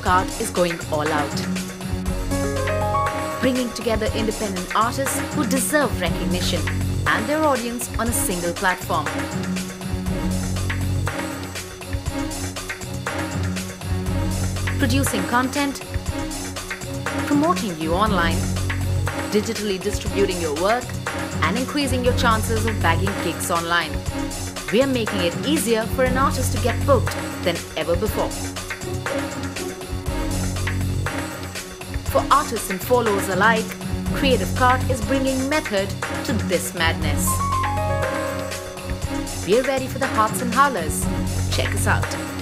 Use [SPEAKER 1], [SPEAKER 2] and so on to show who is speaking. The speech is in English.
[SPEAKER 1] Cart is going all out, bringing together independent artists who deserve recognition and their audience on a single platform. Producing content, promoting you online, digitally distributing your work, and increasing your chances of bagging gigs online. We are making it easier for an artist to get booked than ever before. For artists and followers alike, Creative Cart is bringing method to this madness. We're ready for the hearts and howlers. Check us out.